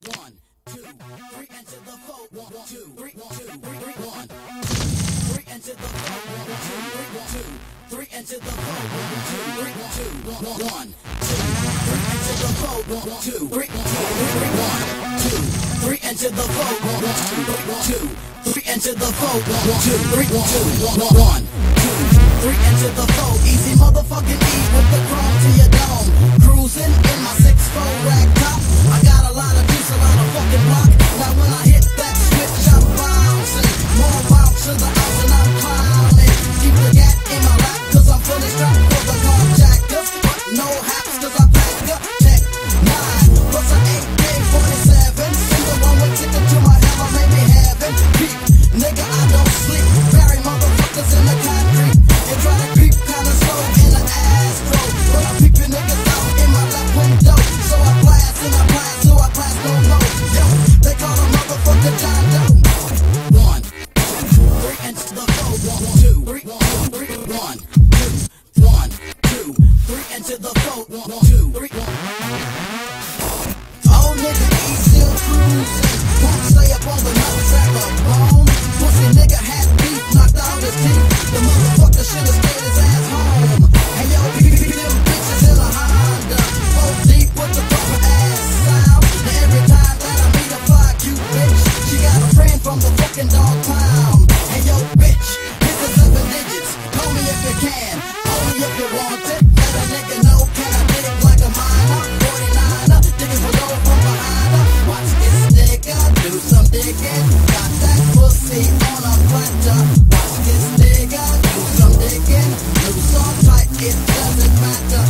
1, 2, 3, enter the fold. 1, 2, 3, 1, 2, 3, 1, 2, 3, enter the fold. 1, 2, 3, 1, 2, 3, enter the fold. 1, 2, 3, 1, 2, 1, 2, 3, enter the fold. 1, 2, 3, 1, 2, 3, 1, 2, 3, enter the fold. 1, 2, 3, enter the fold. 1, 2, 3, 1, 2, 1, 2, 3, enter the fold. Easy motherfucking E with the chrome to your dome. Cruising in my 6'4" rag top. I got a lot of juice around the fucking block. Now when I hit that switch, I'm bouncing. More bounce to the house and I'm clowning. Keep the gat in my lap, cause I'm fully strapped for the carjackers. But no haps, cause I packed up Tech 9 plus an AK-47. Single one with ticket to my hell, I made me heaven. Peep, nigga, I don't sleep. Bury motherfuckers in the concrete. And try to creep kinda slow in the Astro. But I peep your niggas out in my left window. So I blast and I blast till I blast no more. Yo, they call a motherfucker John Doe. 1, 2, 3, enter the fold. 1, 2, 3, 1, 2, 3, 1, 2, 1, 2, 3, enter the fold. 1, 2, 3, 1. Oh nigga, he still cruising. Won't stay up on the nutsack or bone. Pussy nigga had beef, knocked out his teeth. The motherfucker should've stayed his ass home. And yo, them bitches in a Honda. Oh deep with the proper ass sound. Now every time that I meet a fly cute bitch, she got a friend from the fucking dog pound. And yo bitch, hit the 7 digits. Call me if you can, only if you want it. Let a nigga know, can I dig like a miner? 49er, digging for gold from behind her. Watch this nigga do some digging. Got that pussy on a platter. Watch this nigga do some digging. Loose or tight, it doesn't matter.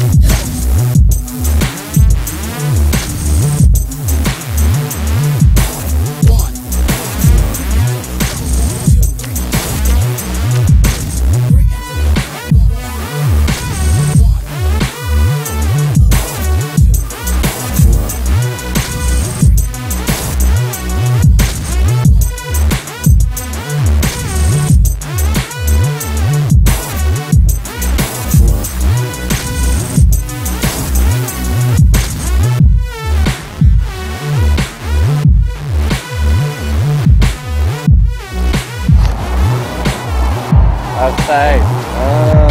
Okay.